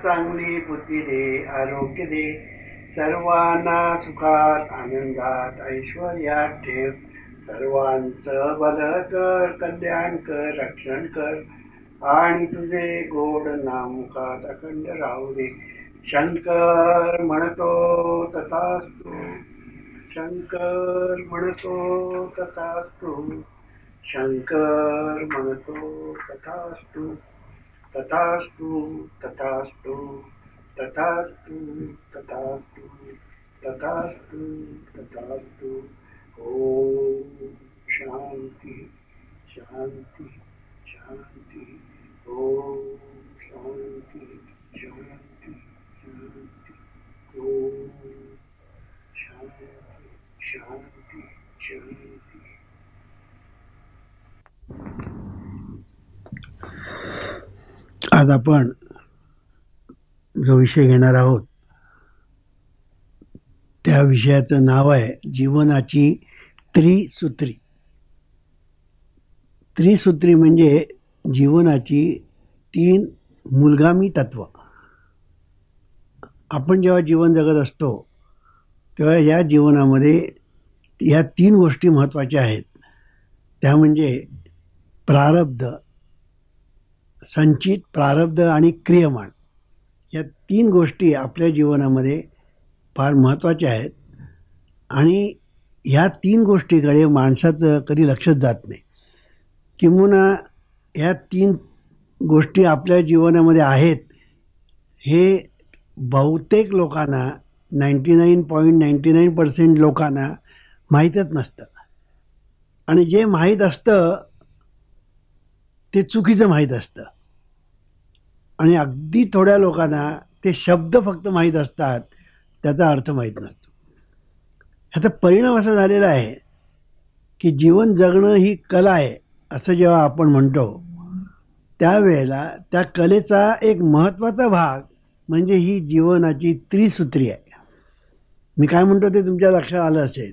चांगली बुद्धी दे, आरोग्य दे, सर्वांना सुखात आनंदात ऐश्वर्यात ठेव, सर्वांचं भलं कर, कल्याण कर, रक्षण कर, आणि तुझे गोड नाम मुखात अखंड राहू दे. शंकर म्हणतो तथास्तु, शंकर म्हणतो तथास्तु, शंकर म्हणतो तथास्तु, तथास्तु, तथास्तु, तथास्तु, तथास्तु, तथास्तु, तथास्तु. ओम शांती शांती शांती. ओम शांती शांती शांती. ओम शांती शांती शांती. आज आपण जो विषय घेणार आहोत त्या विषयाचं नाव आहे जीवनाची त्रिसूत्री. त्रिसूत्री म्हणजे जीवनाची 3 मूलगामी तत्व. आपण जेव्हा जीवन जगत असतो तेव्हा या जीवनामध्ये या 3 गोष्टी महत्त्वाच्या आहेत. त्या म्हणजे प्रारब्ध, संचित प्रारब्ध आणि क्रियमाण. या 3 गोष्टी आपल्या जीवनामध्ये फार महत्त्वाच्या आहेत आणि ह्या 3 गोष्टीकडे माणसाचं कधी लक्षच जात नाही. किंबहुना ह्या 3 गोष्टी आपल्या जीवनामध्ये आहेत हे बहुतेक लोकांना 99.99% लोकांना माहीतच नसतं. आणि जे माहीत असतं ते चुकीचं माहीत असतं आणि अगदी थोड्या लोकांना ते शब्द फक्त माहीत असतात, त्याचा अर्थ माहीत नसतो. ह्याचा परिणाम असा झालेला आहे की जीवन जगणं ही कला आहे असं जेव्हा आपण म्हणतो त्यावेळेला त्या कलेचा एक महत्त्वाचा भाग म्हणजे ही जीवनाची त्रिसूत्री आहे. मी काय म्हणतो ते तुमच्या लक्षात आलं असेल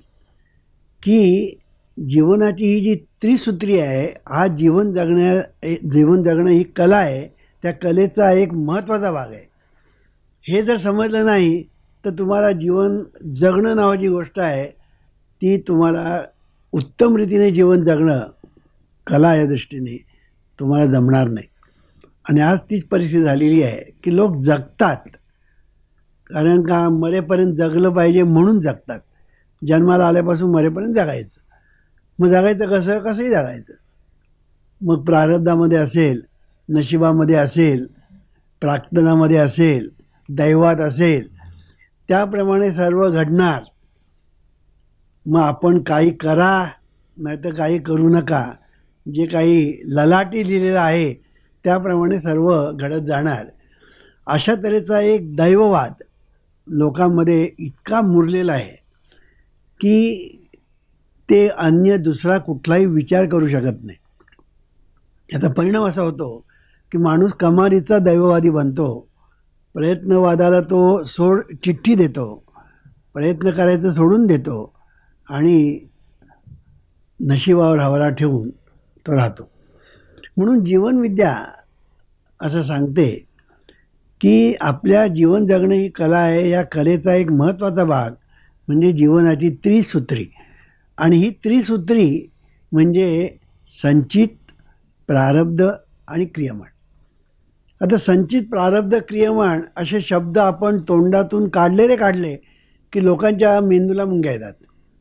की जीवनाची ही जी त्रिसूत्री आहे हा जीवन जगणं ही कला आहे, त्या कलेचा एक महत्त्वाचा भाग आहे. हे जर समजलं नाही तर तुम्हाला जीवन जगणं नावाची गोष्ट आहे ती तुम्हाला उत्तम रीतीने जीवन जगणं कला या दृष्टीने तुम्हाला जमणार नाही. आणि आज तीच परिस्थिती झालेली आहे की लोक जगतात कारण का मरेपर्यंत जगलं पाहिजे म्हणून जगतात. जन्माला आल्यापासून मरेपर्यंत जगायचं. मग जगायचं कसंही जगायचं. मग प्रारब्धामध्ये असेल, नशिबामध्ये असेल, प्रार्थनामध्ये असेल, दैवात असेल, त्याप्रमाणे सर्व घडणार. मग आपण काही करा नाहीतर काही करू नका, जे काही ललाटी लिहिलेलं आहे त्याप्रमाणे सर्व घडत जाणार. अशा तऱ्हेचा एक दैववाद लोकांमध्ये इतका मुरलेला आहे की ते अन्य दुसरा कुठलाही विचार करू शकत नाही. याचा परिणाम असा होतो की माणूस कमालीचा दैववादी बनतो. प्रयत्नवादाला तो चिठ्ठी देतो, प्रयत्न करायचं सोडून देतो आणि नशिबावर हवाला ठेवून तो राहतो. म्हणून जीवनविद्या असं सांगते की आपल्या जीवन जगणं ही कला आहे. या कलेचा एक महत्त्वाचा भाग म्हणजे जीवनाची त्रिसूत्री. आणि ही त्रिसूत्री म्हणजे संचित, प्रारब्ध आणि क्रियमाण. आता संचित, प्रारब्ध, क्रियमाण असे शब्द आपण तोंडातून काढले की लोकांच्या मेंदूला मुंग्या येतात.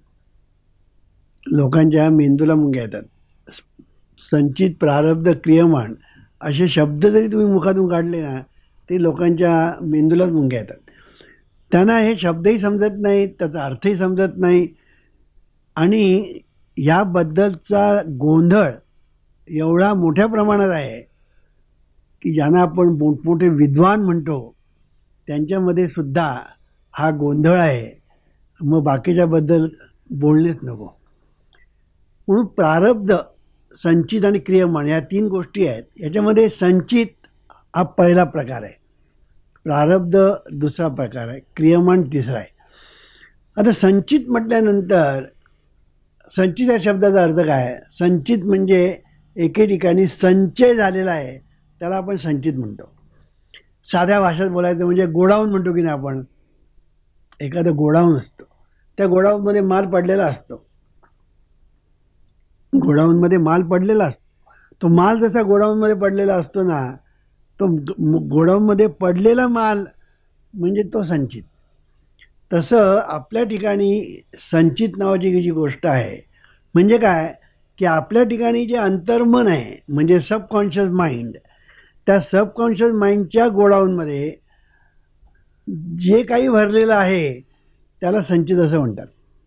संचित, प्रारब्ध, क्रियमाण असे शब्द जरी तुम्ही मुखातून काढले ना ते लोकांच्या मेंदूलाच मुंग्या येतात. त्यांना हे शब्दही समजत नाहीत, त्याचा अर्थही समजत नाही आणि याबद्दलचा गोंधळ एवढा मोठ्या प्रमाणात आहे की ज्यांना आपण मोठमोठे विद्वान म्हणतो त्यांच्यामध्ये सुद्धा हा गोंधळ आहे. मग बाकीच्याबद्दल बोलणेच नको. म्हणून प्रारब्ध, संचित आणि क्रियमाण या 3 गोष्टी आहेत. याच्यामध्ये संचित हा पहिला प्रकार आहे, प्रारब्ध दुसरा प्रकार आहे, क्रियमाण तिसरा आहे. आता संचित म्हटल्यानंतर संचित या शब्दाचा अर्थ काय आहे? संचित म्हणजे एके ठिकाणी संचय झालेला आहे त्याला आपण संचित म्हणतो. साध्या भाषेत बोलायचं म्हणजे गोडाऊन म्हणतो की नाही आपण, एखादं गोडाऊन असतं, त्या गोडाऊनमध्ये माल पडलेला असतो, गोडाऊनमध्ये माल पडलेला असतो. तो माल जसा गोडाऊनमध्ये पडलेला असतो ना, तो गोडाऊनमध्ये पडलेला माल म्हणजे तो संचित. तसं आपल्या ठिकाणी संचित नावाची जी गोष्ट आहे म्हणजे काय, की आपल्या ठिकाणी जे अंतर्मन आहे म्हणजे सबकॉन्शियस माइंड, त्या सबकॉन्शियस माइंडच्या गोडाऊनमध्ये जे काही भरलेलं आहे त्याला संचित असं म्हणतात.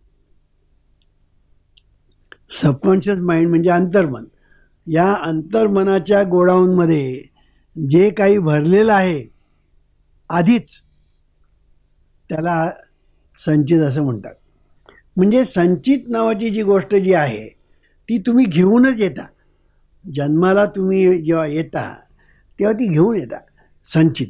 सबकॉन्शियस माइंड म्हणजे अंतर्मन. या अंतर्मनाच्या गोडाऊनमध्ये जे काही भरलेलं आहे आधीच त्याला संचित असं म्हणतात. म्हणजे संचित नावाची जी गोष्ट जी आहे ती तुम्ही घेऊनच येता. जन्माला तुम्ही जेव्हा येता तेव्हा ती घेऊन येता संचित.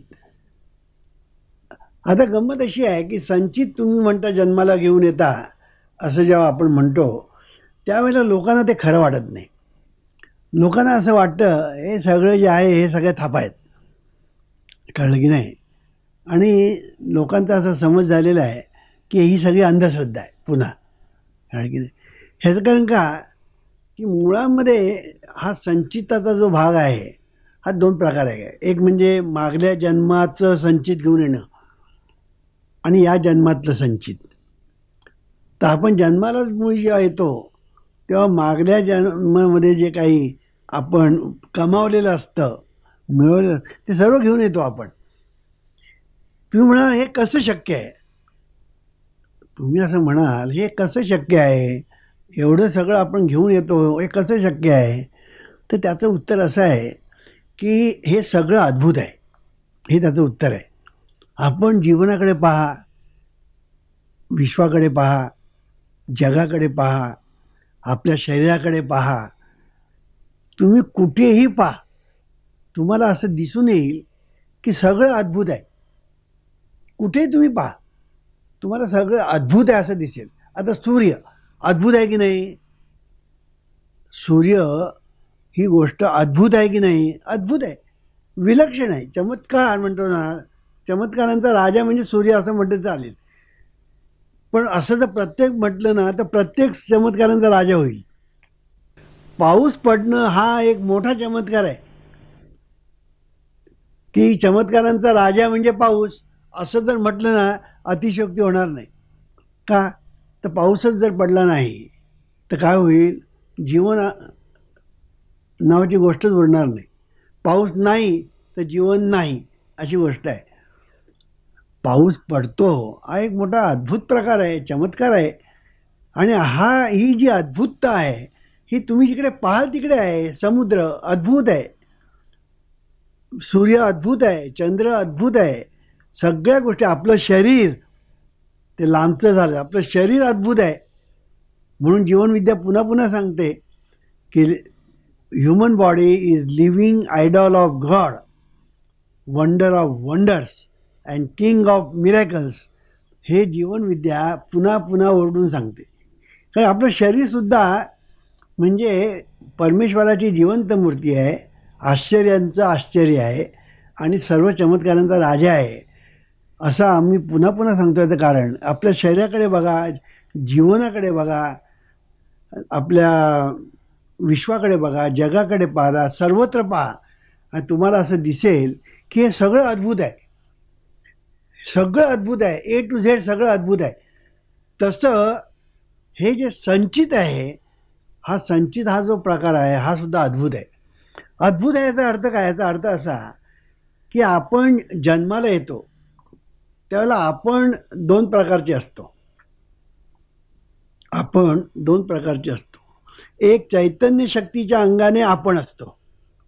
आता गंमत अशी आहे की संचित तुम्ही म्हणता जन्माला घेऊन येता असं जेव्हा आपण म्हणतो त्यावेळेला लोकांना ते खरं वाटत नाही. लोकांना असं वाटतं हे सगळं जे आहे हे सगळे थापा आहेत, कळलं की नाही. आणि लोकांचा असा समज झालेला आहे की ही सगळी अंधश्रद्धा आहे पुन्हा, कळलं की नाही. ह्याचं कारण का की मुळामध्ये हा संचिताचा जो भाग आहे हा दोन प्रकार आहे. एक म्हणजे मागल्या जन्माचं संचित घेऊन येणं आणि या जन्मातलं संचित. तर आपण जन्मालाच मुळी जेव्हा येतो तेव्हा मागल्या जन्मामध्ये जे काही आपण कमावलेलं असतं, मिळवलेलं, ते सर्व घेऊन येतो आपण. तुम्ही म्हणाल हे कसं शक्य आहे, तुम्ही असं म्हणाल हे कसं शक्य आहे, एवढं सगळं आपण घेऊन येतो हे कसं शक्य आहे. तर त्याचं उत्तर असं आहे की हे सगळं अद्भुत आहे, हे त्याचं उत्तर आहे. आपण जीवनाकडे पहा, विश्वाकडे पहा, जगाकडे पहा, आपल्या शरीराकडे पहा, तुम्ही कुठेही पहा, तुम्हाला असं दिसून येईल की सगळं अद्भुत आहे. कुठेही तुम्ही पहा तुम्हाला सगळं अद्भुत आहे असं दिसेल. आता सूर्य अद्भुत आहे की नाही, सूर्य ही गोष्ट अद्भुत आहे की नाही, अद्भुत आहे, विलक्षण आहे, चमत्कार म्हणतो ना, चमत्कारांचा राजा म्हणजे सूर्य असं म्हटलं चालेल. पण असं जर प्रत्येक म्हटलं ना तर प्रत्येक चमत्कारांचा राजा होईल. पाऊस पडणं हा एक मोठा चमत्कार आहे की चमत्कारांचा राजा म्हणजे पाऊस असं जर म्हटलं ना अतिशयोक्ती होणार नाही. का तर पाऊसच जर पडला नाही तर काय होईल, जीवन नावाची गोष्टच उरणार नाही. पाऊस नाही तर जीवन नाही अशी गोष्ट आहे. पाऊस पडतो हा एक मोठा अद्भुत प्रकार आहे, चमत्कार आहे. आणि ही जी अद्भुतता आहे ही तुम्ही जिकडे पाहाल तिकडे आहे. समुद्र अद्भुत आहे, सूर्य अद्भुत आहे, चंद्र अद्भुत आहे, सगळ्या गोष्टी, आपलं शरीर ते लांबचं झालं, आपलं शरीर अद्भुत आहे. म्हणून जीवनविद्या पुन्हा पुन्हा सांगते की human body is living idol of God, wonder of wonders and king of miracles. हे जीवनविद्या पुन्हा पुन्हा ओरडून सांगते. कारण आपलं शरीरसुद्धा म्हणजे परमेश्वराची जिवंत मूर्ती आहे, आश्चर्यांचं आश्चर्य आहे आणि सर्व चमत्कारांचा राजा आहे असं आम्ही पुन्हा पुन्हा सांगतो. याचं कारण आपल्या शरीराकडे बघा, जीवनाकडे बघा, आपल्या विश्वाकडे बघा, जगाकडे पाहा, सर्वत्र पहा आणि तुम्हाला असं दिसेल की हे सगळं अद्भुत आहे, सगळं अद्भुत आहे, ए टू झेड सगळं अद्भुत आहे. तसं हे जे संचित आहे, हा संचित हा जो प्रकार आहे हा सुद्धा अद्भुत आहे. अद्भुत आहे याचा अर्थ काय, याचा अर्थ असा की आपण जन्माला येतो त्यावेळेला आपण दोन प्रकारचे असतो. आपण दोन प्रकारचे असतो. एक चैतन्य शक्तीच्या अंगाने आपण असतो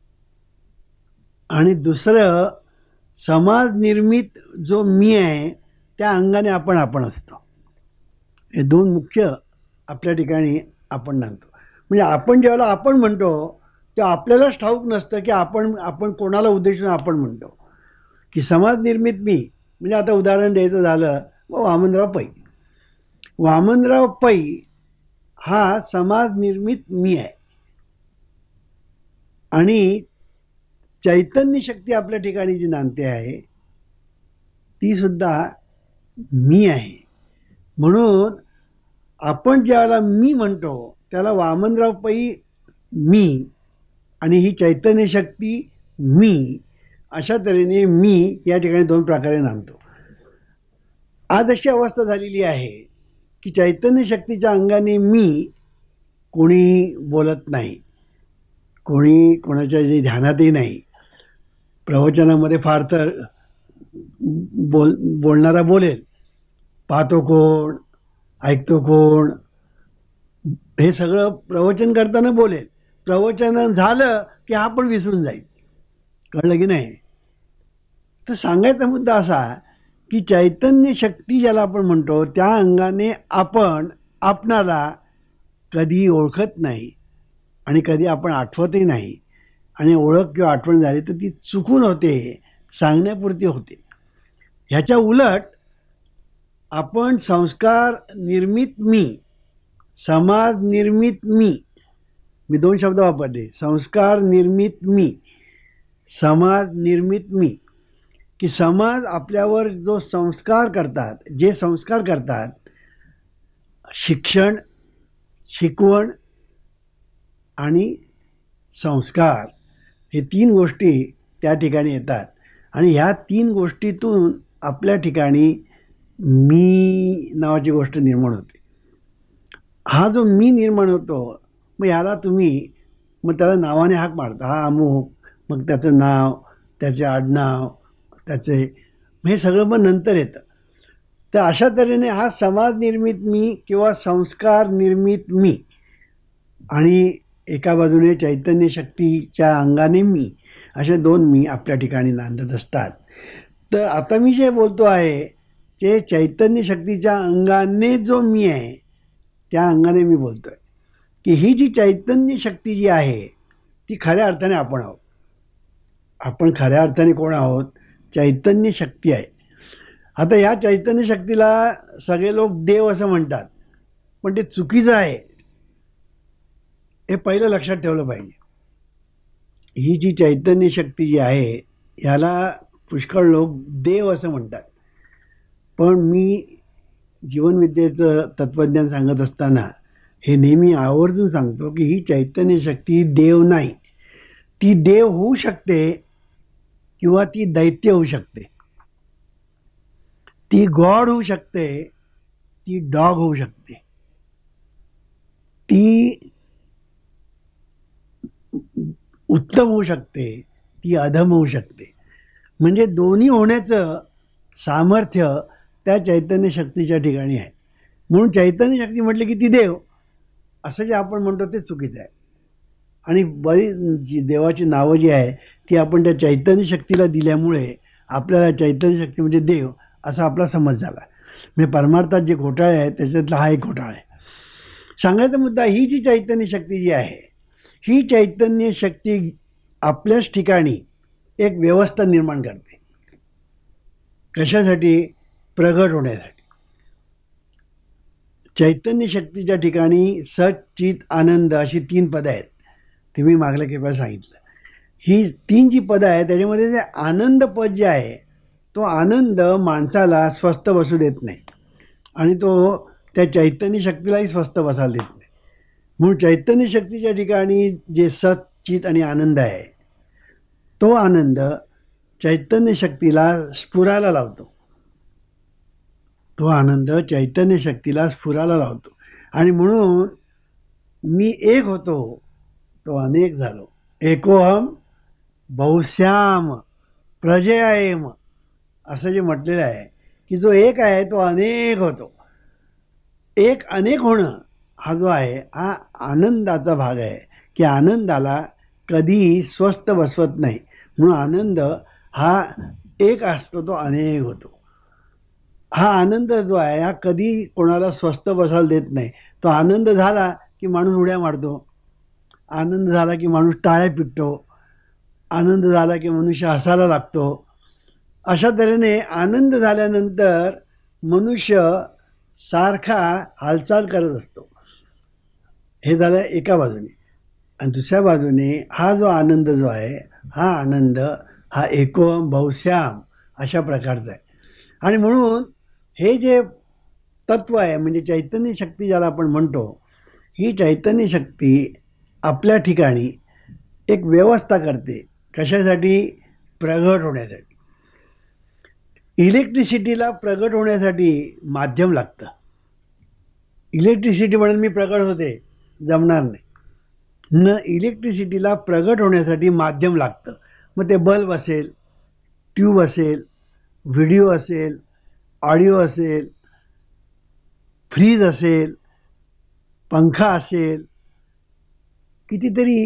आणि दुसरं समाज निर्मित जो मी आहे त्या अंगाने आपण असतो. हे दोन मुख्य आपल्या ठिकाणी आपण सांगतो. म्हणजे आपण ज्यावेळेला आपण म्हणतो तेव्हा आपल्यालाच ठाऊक नसतं की आपण कोणाला उद्देशून आपण म्हणतो. की समाज निर्मित मी म्हणजे आता उदाहरण द्यायचं झालं वामनराव पै. वामनराव पै हा समाज निर्मित मी आहे आणि चैतन्य शक्ती आपल्या ठिकाणी जी नांदते आहे ती सुद्धा मी आहे. म्हणून आपण ज्याला मी म्हणतो त्याला वामनराव पै मी आणि ही चैतन्य शक्ती मी अशा तऱ्हेने मी या ठिकाणी दोन प्रकारे नांदतो. आज अशी अवस्था झालेली आहे की चैतन्य शक्तीच्या अंगाने मी कोणी बोलत नाही, कोणी कोणाच्या जे ध्यानातही नाही. प्रवचनामध्ये फार तर बोलणारा बोलेल, पाहतो कोण, ऐकतो कोण, हे सगळं प्रवचन करताना बोलेल. प्रवचन झालं की हा पण विसरून जाईल. कळलं की नाही? तर सांगायचा मुद्दा असा की चैतन्य शक्ती ज्याला आपण म्हणतो त्या अंगाने आपण आपणाला कधी ओळखत नाही आणि कधी आपण आठवतही नाही. आणि ओळख किंवा आठवण झाली तर ती चुकून होते, सांगण्यापुरती होते. ह्याच्या उलट आपण संस्कार निर्मित मी, समाज निर्मित मी दोन शब्द वापरले, संस्कार निर्मित मी, समाज निर्मित मी, की समाज आपल्यावर जो संस्कार करतात, जे संस्कार करतात, शिक्षण, शिकवण आणि संस्कार, हे तीन गोष्टी त्या ठिकाणी येतात. आणि ह्या तीन गोष्टीतून आपल्या ठिकाणी मी नावाची गोष्ट निर्माण होते. हा जो मी निर्माण होतो, मग ह्याला तुम्ही मग त्याला नावाने हाक मारता, हा अमुक, मग त्याचं नाव, त्याचे आडनाव, त्याचे, हे सगळं मग नंतर येतं. तर अशा तऱ्हेने हा समाज निर्मित मी किंवा संस्कार निर्मित मी आणि एका बाजूने चैतन्य शक्तीच्या अंगाने मी, असे दोन मी आपल्या ठिकाणी नांदत असतात. तर आता मी जे बोलतो आहे ते चैतन्य शक्तीच्या अंगाने जो मी आहे त्या अंगाने मी बोलतोय की ही जी चैतन्य शक्ती जी आहे ती खऱ्या अर्थाने आपण आहोत. आपण खऱ्या अर्थाने कोण आहोत? चैतन्य शक्ती आहे. आता या चैतन्य शक्तीला सगळे लोक देव असं म्हणतात, पण ते चुकीचं आहे, हे पहिलं लक्षात ठेवलं पाहिजे. ही जी चैतन्य शक्ती जी आहे ह्याला पुष्कळ लोक देव असं म्हणतात, पण मी जीवनविद्येचं तत्त्वज्ञान सांगत असताना हे नेहमी आवर्जून सांगतो की ही चैतन्य शक्ती देव नाही. ती देव होऊ शकते किंवा ती दैत्य होऊ शकते, ती गॉड होऊ शकते, ती डॉग होऊ शकते, ती उत्तम होऊ शकते, ती अधम होऊ शकते. म्हणजे दोन्ही होण्याचं सामर्थ्य त्या चैतन्य शक्तीच्या ठिकाणी आहे. म्हणून चैतन्य शक्ती म्हटले की ती देव असं जे आपण म्हणतो ते चुकीचं आहे. आणि बरीच जी देवाची नावं जी आहे ती आपण त्या चैतन्य शक्तीला दिल्यामुळे आपल्याला चैतन्य शक्ती म्हणजे देव असा आपला समज झाला. म्हणजे परमार्थात जे घोटाळे आहे त्याच्यातला हा एक घोटाळा आहे. सांगायचा मुद्दा, ही जी चैतन्य शक्ती जी आहे ही चैतन्य शक्ती आपल्याच ठिकाणी एक व्यवस्था निर्माण करते. कशासाठी? प्रगट होण्यासाठी. चैतन्य शक्तीच्या ठिकाणी सत, चित, आनंद अशी तीन पदं आहेत. ते मी मागल्या केव्हा सांगितलं. ही तीन जी पदं आहेत त्याच्यामध्ये जे आनंद पद जे आहे तो आनंद माणसाला स्वस्थ बसू देत नाही आणि तो त्या चैतन्य शक्तीलाही स्वस्थ बसायला देत नाही. म्हणून चैतन्य शक्तीच्या ठिकाणी जे सत, चित आणि आनंद आहे तो आनंद चैतन्य शक्तीला स्फुरायला लावतो. तो आनंद चैतन्य शक्तीला स्फुरायला लावतो आणि म्हणून मी एक होतो तो अनेक झालो. एकोहम बहुश्याम प्रजयायम असं जे म्हटलेलं आहे की जो एक आहे तो अनेक होतो. एक अनेक होणं हा जो आहे हा आनंदाचा भाग आहे की आनंदाला कधी स्वस्थ बसवत नाही. म्हणून आनंद हा एक असतो तो अनेक होतो. हा आनंद जो आहे हा कधी कोणाला स्वस्थ बसायला देत नाही. तो आनंद झाला की माणूस उड्या मारतो, आनंद झाला की माणूस टाळ्या पिटतो, आनंद झाला की मनुष्य हसायला लागतो. अशा तऱ्हेने आनंद झाल्यानंतर मनुष्य सारखा हालचाल करत असतो. हे झालं एका बाजूने. आणि दुसऱ्या बाजूने हा जो आनंद जो आहे, हा आनंद हा एकोम बहुश्याम अशा प्रकारचा आहे. आणि म्हणून हे जे तत्व आहे म्हणजे चैतन्य शक्ती ज्याला आपण म्हणतो, ही चैतन्य शक्ती आपल्या ठिकाणी एक व्यवस्था करते. कशासाठी? प्रगट होण्यासाठी. इलेक्ट्रिसिटीला प्रगट होण्यासाठी माध्यम लागतं. इलेक्ट्रिसिटी म्हणून मी प्रगट होते, जमणार नाही. इलेक्ट्रिसिटीला प्रगट होण्यासाठी माध्यम लागतं. मग ते बल्ब असेल, ट्यूब असेल, व्हिडिओ असेल, ऑडिओ असेल, फ्रीज असेल, पंखा असेल, कितीतरी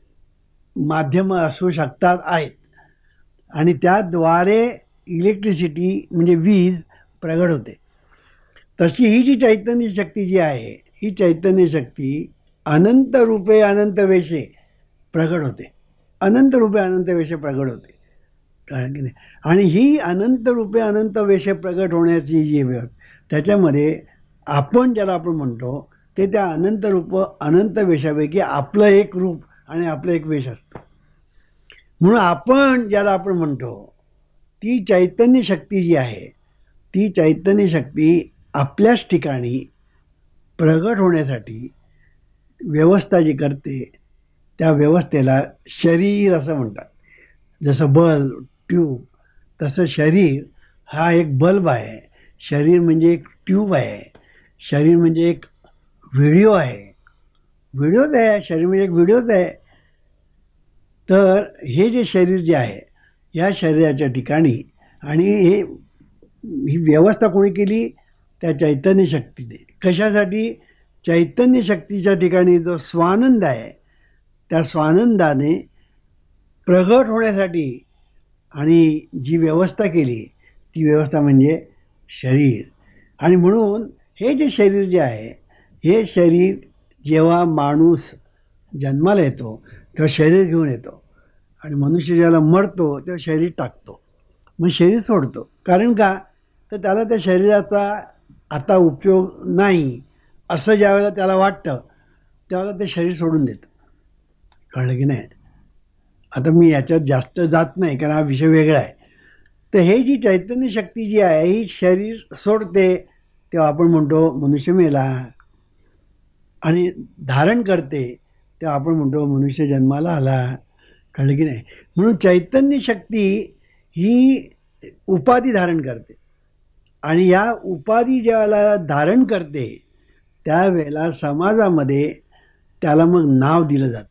माध्यमं असू शकतात आहेत. आणि त्याद्वारे इलेक्ट्रिसिटी म्हणजे वीज प्रगट होते. तशी ही जी चैतन्य शक्ती जी आहे, ही चैतन्य शक्ती अनंत रूपे अनंत वेशे प्रगट होते. अनंत रूपे अनंत वेशे प्रगट होते, कारण की नाही. आणि ही अनंत रूपे अनंत वेशे प्रगट होण्याची जी त्याच्यामध्ये आपण ज्याला आपण म्हणतो ते त्या अनंत रूप अनंत वेशापैकी आपलं एक रूप आणि आपलं एक वेश असतं. म्हणून आपण ज्याला आपण म्हणतो ती चैतन्य शक्ती जी आहे, ती चैतन्य शक्ती आपल्याच ठिकाणी प्रगट होण्यासाठी व्यवस्था जी करते, त्या व्यवस्थेला शरीर असं म्हणतात. जसं बल्ब, ट्यूब, तसं शरीर हा एक बल्ब आहे, शरीर म्हणजे एक ट्यूब आहे, शरीर म्हणजे एक व्हिडिओ आहे. व्हिडिओच आहे, शरीर म्हणजे एक व्हिडिओच आहे. तर हे जे शरीर जे आहे, या शरीराच्या ठिकाणी आणि ही व्यवस्था कोणी केली? त्या चैतन्य शक्तीने. कशासाठी? चैतन्य शक्तीच्या ठिकाणी जो स्वानंद आहे, त्या स्वानंदाने प्रगट होण्यासाठी आणि जी व्यवस्था केली ती व्यवस्था म्हणजे शरीर. आणि म्हणून हे जे शरीर जे आहे, हे शरीर जेव्हा माणूस जन्माला येतो तेव्हा शरीर घेऊन येतो, आणि मनुष्य ज्याला मरतो तेव्हा शरीर टाकतो, मग शरीर सोडतो. कारण का? तर त्याला त्या शरीराचा आता उपयोग नाही असं ज्यावेळेला त्याला वाटतं त्यावेळेला ते शरीर सोडून देतं. कळलं की नाही? आता मी याच्यात जास्त जात नाही कारण हा विषय वेगळा आहे. तर हे जी चैतन्य शक्ती जी आहे ही शरीर सोडते तेव्हा आपण म्हणतो मनुष्य मेला, आणि धारण करते तेव्हा आपण म्हणतो मनुष्य जन्माला आला. कळलं की नाही? म्हणून चैतन्य शक्ती ही उपाधी धारण करते, आणि या उपाधी ज्यावेळेला धारण करते त्यावेळेला समाजामध्ये त्याला मग नाव दिलं जातं.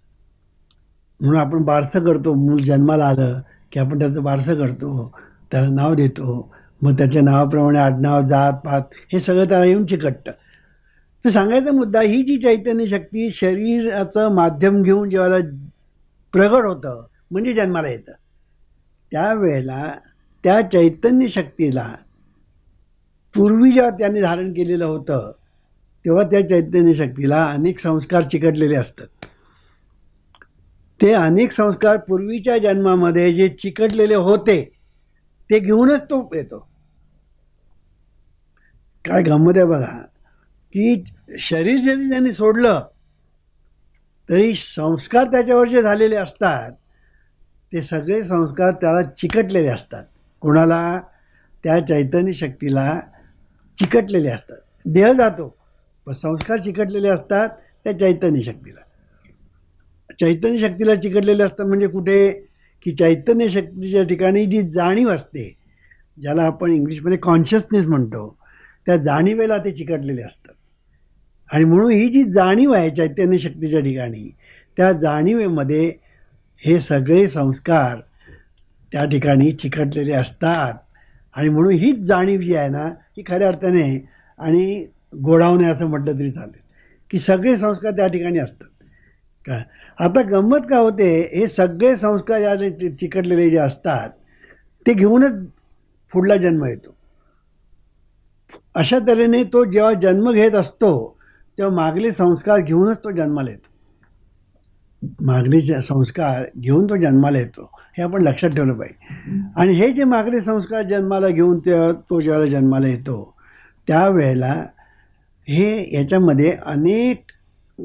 म्हणून आपण बारसं करतो, मूल जन्माला आलं की आपण त्याचं बारसं करतो, त्याला नाव देतो, मग त्याच्या नावाप्रमाणे आडनाव, जात पात हे सगळं त्याला येऊन चिकटतं. तर सांगायचा मुद्दा, ही जी चैतन्य शक्ती शरीराचं माध्यम घेऊन जेव्हा प्रगट होतं म्हणजे जन्माला येतं, त्यावेळेला त्या चैतन्य शक्तीला पूर्वी जेव्हा त्यांनी धारण केलेलं होतं तेव्हा त्या चैतन्य शक्तीला अनेक संस्कार चिकटलेले असतात. ते अनेक संस्कार पूर्वीच्या जन्मामध्ये जे चिकटलेले होते ते घेऊनच तो येतो. काय गंमत आहे बघा, की शरीर जरी त्यांनी सोडलं तरी संस्कार त्याच्यावर जे झालेले असतात ते सगळे संस्कार त्याला चिकटलेले असतात. कोणाला? त्या चैतन्य शक्तीला चिकटलेले असतात. देह जातो पण संस्कार चिकटलेले असतात त्या चैतन्य शक्तीला. चैतन्य शक्तीला चिकटलेले असतात म्हणजे कुठे? की चैतन्य शक्तीच्या ठिकाणी जी जाणीव असते, ज्याला आपण इंग्लिशमध्ये कॉन्शियसनेस म्हणतो, त्या जाणीवेला ते चिकटलेले असतात. आणि म्हणून ही जी जाणीव आहे चैतन्य शक्तीच्या ठिकाणी, त्या जाणीवेमध्ये हे सगळे संस्कार त्या ठिकाणी चिकटलेले असतात. आणि म्हणून हीच जाणीव जी आहे ना ही खऱ्या अर्थाने, आणि गोडावणे असं म्हटलं तरी चालेल, की सगळे संस्कार त्या ठिकाणी असतात. का आता गंमत का होते, हे सगळे संस्कार ज्या चिकटलेले जे असतात ते घेऊनच पुढला जन्म येतो. अशा तऱ्हेने तो जेव्हा जन्म घेत असतो तेव्हा मागले संस्कार घेऊनच तो जन्माला येतो. मागले संस्कार घेऊन तो जन्माला येतो, हे आपण लक्षात ठेवलं पाहिजे. आणि हे जे मागले संस्कार जन्माला घेऊन तो ज्यावेळेला जन्माला येतो त्यावेळेला हे याच्यामध्ये अनेक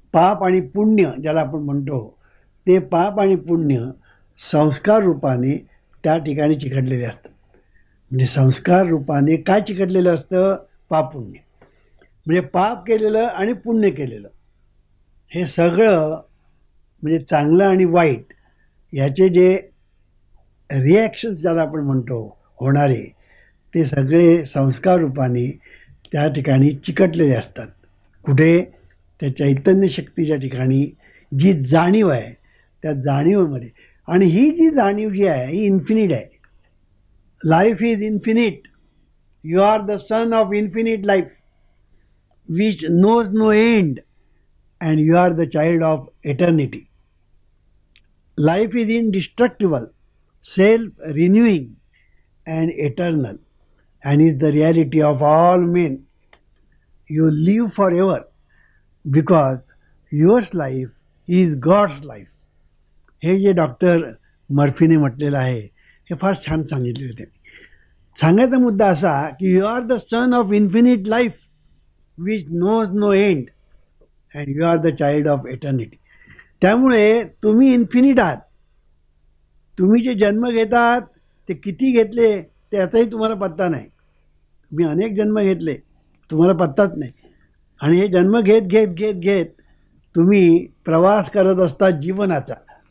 पाप आणि पुण्य ज्याला आपण म्हणतो, ते पाप आणि पुण्य संस्कार रूपाने त्या ठिकाणी चिकटलेले असतात. म्हणजे संस्कार रूपाने काय चिकटलेलं असतं? पाप पुण्य. म्हणजे पाप केलेलं आणि पुण्य केलेलं हे सगळं, म्हणजे चांगलं आणि वाईट याचे जे रिॲक्शन्स ज्याला आपण म्हणतो होणारे, ते सगळे संस्कार रूपाने त्या ठिकाणी चिकटलेले असतात. कुठे? त्या चैतन्य शक्तीच्या ठिकाणी जी जाणीव आहे त्या जाणीवेमध्ये. आणि ही जी जाणीव जी आहे ही इन्फिनिट आहे. Life is infinite. You are the son of infinite life which knows no end and you are the child of eternity. Life is indestructible, self renewing and eternal and is the reality of all men. You live forever because your life is God's life. हे जे doctor मर्फीने म्हटलेलं आहे हे फार छान सांगितले होते. सांगायचा मुद्दा असा की you are the son of infinite life which knows no end and you are the child of eternity. त्यामुळे तुम्ही इन्फिनिट आहात. तुम्ही जे जन्म घेतात ते किती घेतले त्याचाही तुम्हाला पत्ता नाही. तुम्ही अनेक जन्म घेतले, तुम्हाला पत्ताच नाही. आणि हे जन्म घेत घेत घेत घेत तुम्ही प्रवास करत असता जीवनाचा.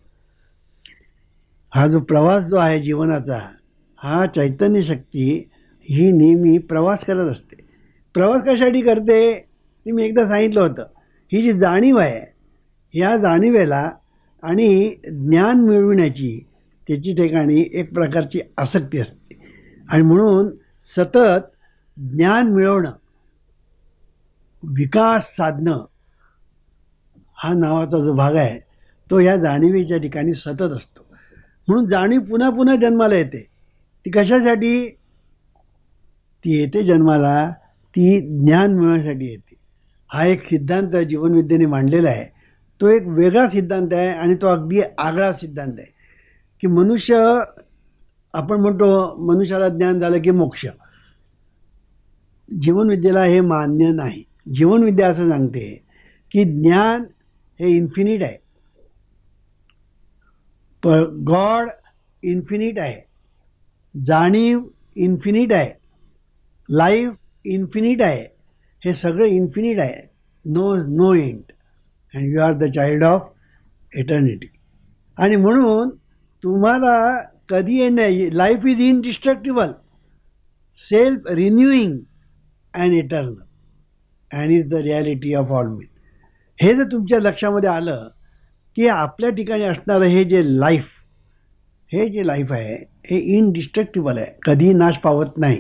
हा जो प्रवास जो आहे जीवनाचा, हा चैतन्य शक्ती ही नेहमी प्रवास करत असते. प्रवास कशासाठी करते ते मी एकदा सांगितलं होतं. ही जी जाणीव आहे, या जाणीवेला आणि ज्ञान मिळविण्याची त्याची ठिकाणी एक प्रकारची आसक्ती असते. आणि म्हणून सतत ज्ञान मिळवणं, विकास साधणं हा नावाचा जो भाग आहे तो या जाणीवेच्या ठिकाणी सतत असतो. म्हणून जाणीव पुन्हा पुन्हा जन्माला येते. ती कशासाठी? ती येते जन्माला, ती ज्ञान मिळवण्यासाठी येते. हा एक सिद्धांत जीवनविद्येने मांडलेला आहे. तो एक वेगळा सिद्धांत आहे आणि तो अगदी आगळा सिद्धांत आहे की मनुष्य, आपण म्हणतो मनुष्याला ज्ञान झालं की मोक्ष. जीवनविद्येला हे मान्य नाही. जीवनविद्या असं सांगते की ज्ञान हे इन्फिनिट आहे, गॉड इन्फिनिट आहे, जाणीव इन्फिनिट आहे, लाईफ इन्फिनिट आहे. हे सगळं इन्फिनिट आहे. Knows no end and you are the child of eternity. आणि म्हणून तुम्हाला कधी एंड नाही. Life is indestructible, self renewing and eternal and is the reality of all men. हे जर तुमच्या लक्षामध्ये आलं की आपल्या ठिकाणी असणारं हे जे लाईफ, हे जे लाईफ आहे हे इनडिस्ट्रक्टिबल आहे, कधीही नाश पावत नाही.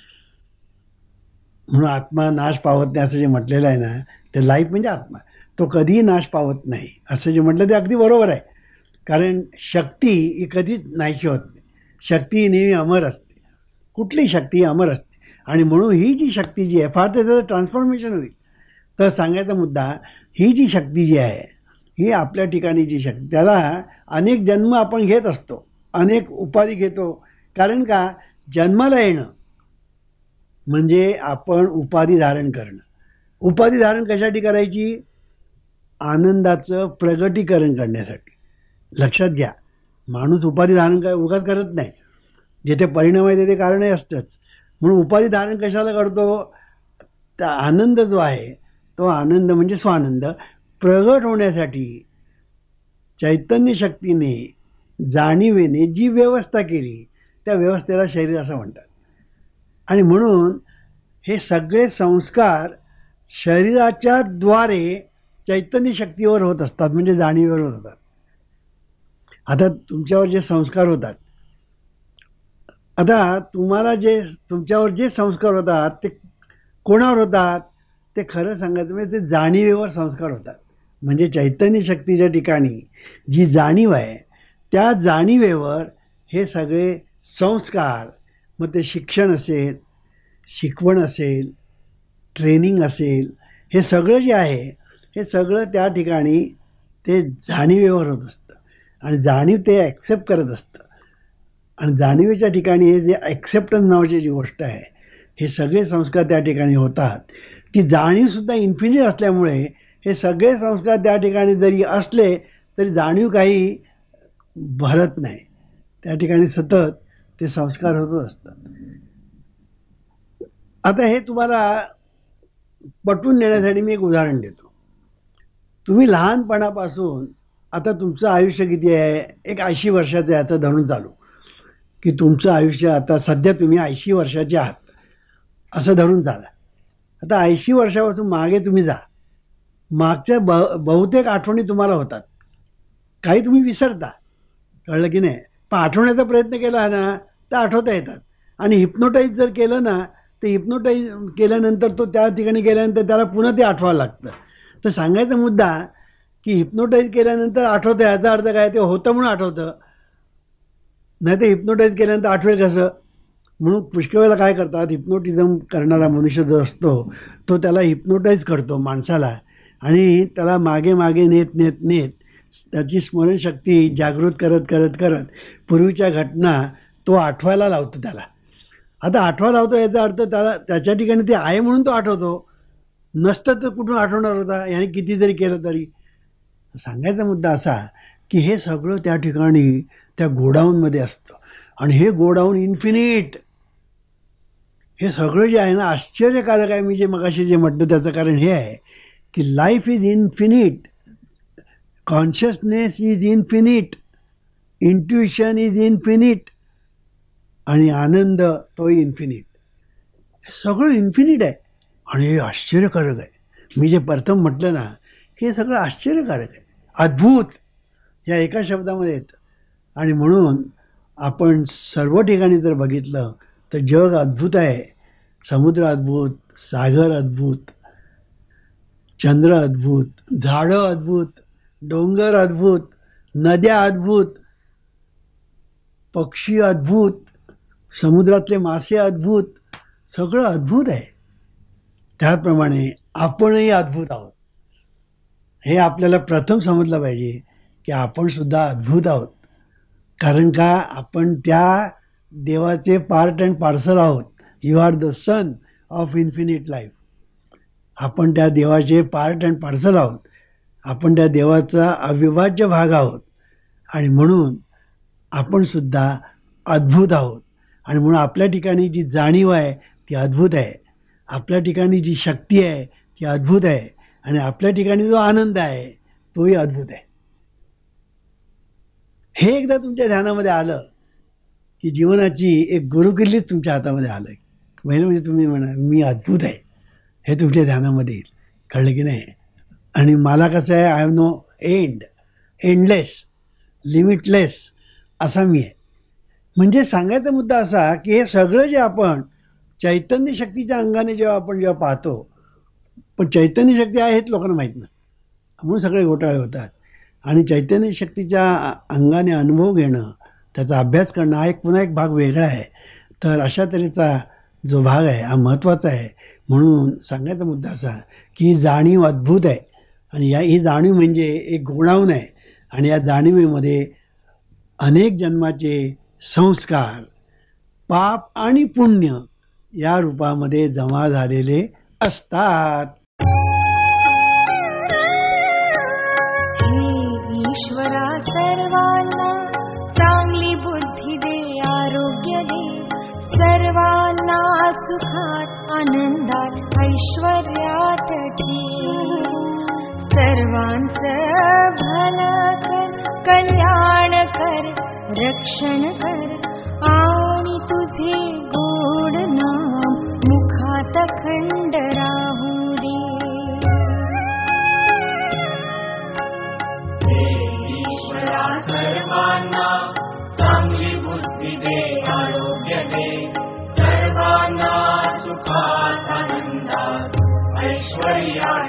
म्हणून आत्मा नाश पावत नाही असं जे म्हटलेलं आहे ना, ते लाईफ म्हणजे आत्मा, तो कधीही नाश पावत नाही असं जे म्हटलं ते अगदी बरोबर आहे. कारण शक्ती ही कधीच नाहीशी होत नाही. शक्ती ही नेहमी अमर असते. कुठली शक्ती ही अमर असते. आणि म्हणून ही जी शक्ती जी आहे, फार त्याचं ट्रान्सफॉर्मेशन होईल. तर सांगायचा मुद्दा, ही जी शक्ती जी आहे ही आपल्या ठिकाणी जी शक्ती, त्याला अनेक जन्म आपण घेत असतो, अनेक उपाधी घेतो. कारण का? जन्माला येणं म्हणजे आपण उपाधी धारण करणं. उपाधी धारण कशासाठी करायची? आनंदाचं प्रगटीकरण करण्यासाठी. लक्षात घ्या, माणूस उपाधी धारण उगाच करत नाही. जिथे परिणाम आहे तिथे कारणही असतंच. म्हणून उपाधी धारण कशाला करतो? त्या आनंद जो आहे तो आनंद म्हणजे स्वानंद प्रगट होण्यासाठी चैतन्य शक्तीने, जाणीवेने जी व्यवस्था केली त्या व्यवस्थेला शरीर असं म्हणतात. आणि म्हणून हे सगळे संस्कार शरीराच्या द्वारे चैतन्य शक्तीवर होत असतात, म्हणजे जाणीवेवर होतात. आता तुमच्यावर जे संस्कार होतात, आता तुम्हाला जे तुमच्यावर जे संस्कार होतात ते कोणावर होतात? ते खरं सांगायचं म्हणजे ते जाणीवेवर संस्कार होतात. म्हणजे चैतन्य शक्तीच्या ठिकाणी जी जाणीव आहे त्या जाणीवेवर हे सगळे संस्कार, मग ते शिक्षण असेल, शिकवण असेल, ट्रेनिंग असेल, हे सगळं जे आहे हे सगळं त्या ठिकाणी ते जाणीवेवर होत असतं. आणि जाणीव ते ॲक्सेप्ट करत असतं. आणि जाणीवेच्या ठिकाणी हे जे ॲक्सेप्टन्स नावाची जी गोष्ट आहे, हे सगळे संस्कार त्या ठिकाणी होतात. ती जाणीवसुद्धा इन्फिनिट असल्यामुळे हे सगळे संस्कार त्या ठिकाणी जरी असले तरी जाणीव काही भरत नाही. त्या ठिकाणी सतत ते संस्कार होत असतात. आता हे तुम्हाला पटवून देण्यासाठी मी एक उदाहरण देतो. तुम्ही लहानपणापासून आता तुमचं आयुष्य किती आहे, एक 80 वर्षाचं आहे आता धरून चालू, की तुमचं आयुष्य आता सध्या तुम्ही 80 वर्षाचे आहात असं धरून चाला. आता 80 वर्षापासून मागे तुम्ही जा. मागच्या बहुतेक आठवणी तुम्हाला होतात, काही तुम्ही विसरता, कळलं की नाही. पण आठवण्याचा प्रयत्न केला ना तर आठवता येतात. आणि हिप्नोटाईज जर केलं ना तर हिप्नोटाईज केल्यानंतर तो त्या ठिकाणी गेल्यानंतर त्याला पुन्हा ते आठवावं लागतं. तर सांगायचा मुद्दा की हिप्नोटाईज केल्यानंतर आठवतं याचा अर्थ काय, ते होतं म्हणून आठवतं, नाही तर हिप्नोटाईज केल्यानंतर आठवेल कसं. म्हणून पुष्कळ वेळेला काय करतात, हिप्नोटिझम करणारा मनुष्य जो असतो तो त्याला हिप्नोटाईज करतो माणसाला आणि त्याला मागे मागे नेत नेत नेत त्याची स्मरणशक्ती जागृत करत करत करत पूर्वीच्या घटना तो आठवायला लावतो त्याला. आता आठवायला लावतो याचा अर्थ त्याला त्याच्या ठिकाणी ते आहे म्हणून तो आठवतो, नसतं तर कुठून आठवणार होता याने किती जरी केलं तरी. सांगायचा मुद्दा असा की हे सगळं त्या ठिकाणी त्या गोडाऊनमध्ये असतं आणि हे गोडाऊन इन्फिनिट. हे सगळं जे आहे ना आश्चर्यकारक आहे. मी जे मगाशी जे म्हटलं त्याचं कारण हे आहे की life is infinite, consciousness is infinite, intuition is infinite आणि आनंद तो इन्फिनिट. हे सगळं इन्फिनिट आहे आणि हे आश्चर्यकारक आहे. मी जे प्रथम म्हटलं ना हे सगळं आश्चर्यकारक आहे, अद्भुत या एका शब्दामध्ये येतं. आणि म्हणून आपण सर्व ठिकाणी जर बघितलं तर जग अद्भुत आहे. समुद्र अद्भुत, सागर अद्भुत, चंद्र अद्भुत, झाडं अद्भुत, डोंगर अद्भुत, नद्या अद्भुत, पक्षी अद्भुत, समुद्रातले मासे अद्भुत, सगळं अद्भुत आहे. त्याप्रमाणे आपणही अद्भुत आहोत. हे आपल्याला प्रथम समजलं पाहिजे की आपण सुद्धा अद्भुत आहोत. कारण का आपण त्या देवाचे पार्ट अँड पार्सल आहोत. You are the son of infinite life. आपण त्या देवाचे पार्ट अँड पार्सल आहोत. आपण त्या देवाचा अविभाज्य भाग आहोत आणि म्हणून आपण सुद्धा अद्भुत आहोत. आणि म्हणून आपल्या ठिकाणी जी जाणीव आहे ती अद्भुत आहे. आपल्या ठिकाणी जी शक्ती आहे ती अद्भुत आहे आणि आपल्या ठिकाणी जो आनंद आहे तोही अद्भुत आहे. हे एकदा तुमच्या ध्यानामध्ये आलं की जीवनाची एक गुरुकिल्लीच तुमच्या हातामध्ये आलं. पहिलं म्हणजे तुम्ही म्हणा मी अद्भुत आहे, हे तुमच्या ध्यानामध्ये येईल. कळलं की नाही. आणि मला कसं आहे, I have no end, endless, limitless असा मी आहे. म्हणजे सांगायचा मुद्दा असा की हे सगळं जे आपण चैतन्य शक्तीच्या अंगाने जेव्हा पाहतो, पण चैतन्य शक्ती आहे हेच लोकांना माहीत नसतं म्हणून सगळे घोटाळे होतात. आणि चैतन्य शक्तीच्या अंगाने अनुभव घेणं, त्याचा अभ्यास करणं हा पुन्हा एक भाग वेगळा आहे. तर अशा तऱ्हेचा जो भाग आहे हा महत्त्वाचा आहे. म्हणून सांगायचा मुद्दा असा की ही जाणीव अद्भुत आहे आणि ही जाणीव म्हणजे एक गोडाऊन आहे आणि या जाणीवेमध्ये अनेक जन्माचे संस्कार, पाप आणि पुण्य या रूपामध्ये जमा झालेले असतात. ईश्वरा सर्वांना चांगली बुद्धी दे, आरोग्य दे, सर्वांना सुखात आनंदात ऐश्वर्यात ठेव. सर्वांचं भलं कर, कल्याण कर, रक्षण कर आणि तुझे गोड नाम मुखात खंड राहू दे. ईश्वरा सर्वांना चांगली बुद्धी दे, आरोग्य दे, सर्वांना सुखात आनंदात ऐश्वर्यात